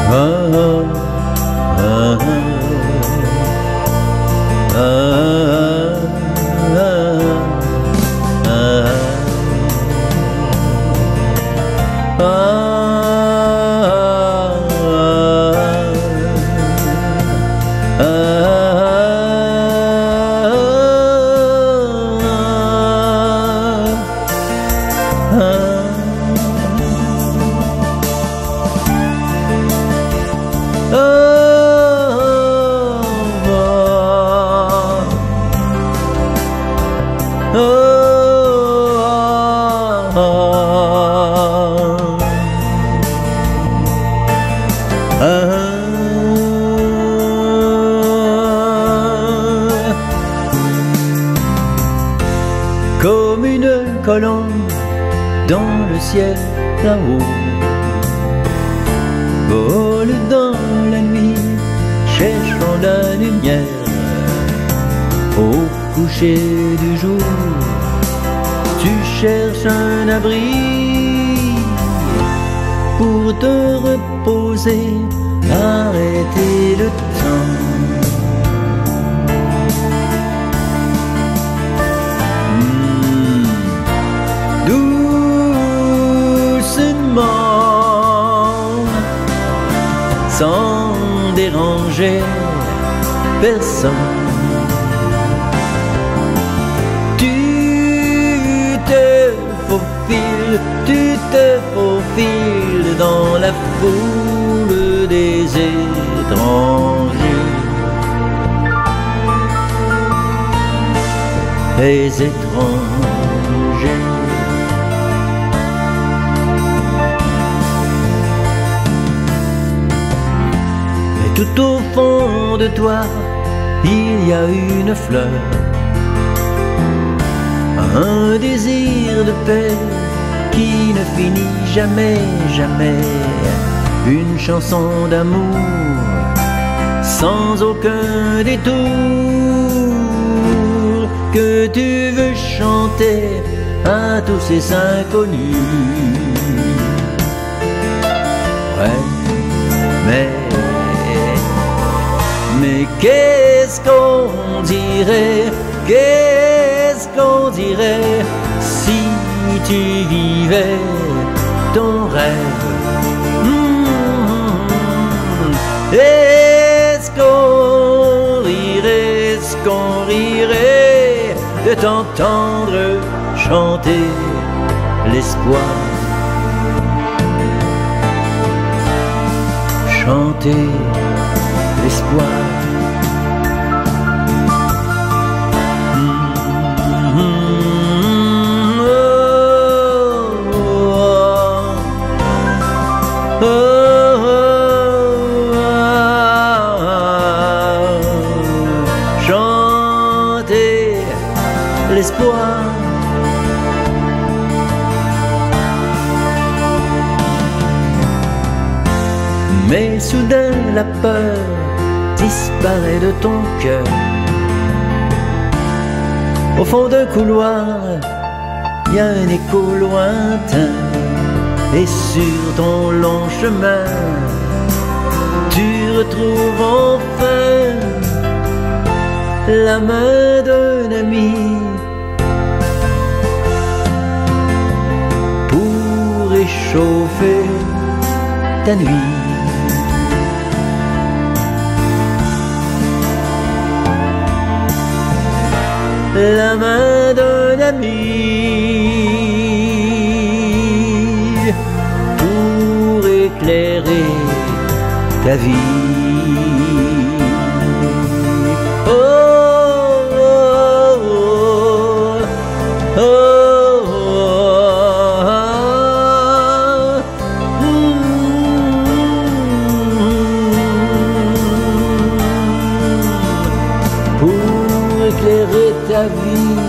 Comme une colombe dans le ciel là-haut, vole dans la nuit, cherchant la lumière. Au coucher du jour, tu cherches un abri pour te reposer, arrêter le temps. Sans déranger personne, tu te faufiles dans la foule des étrangers. Les étrangers. Tout au fond de toi, il y a une fleur, un désir de paix qui ne finit jamais, jamais. Une chanson d'amour sans aucun détour que tu veux chanter à tous ces inconnus. Ouais, mais qu'est-ce qu'on dirait, si tu vivais ton rêve? Est-ce qu'on rirait de t'entendre chanter l'espoir? Chanter l'espoir. Chanter l'espoir. Mais soudain la peur disparaît de ton cœur. Au fond d'un couloir, il y a un écho lointain. Et sur ton long chemin, tu retrouves enfin la main d'un ami pour réchauffer ta nuit. La main d'un ami pour éclairer ta vie. Oh, oh, oh, oh, oh, pour éclairer ta vie.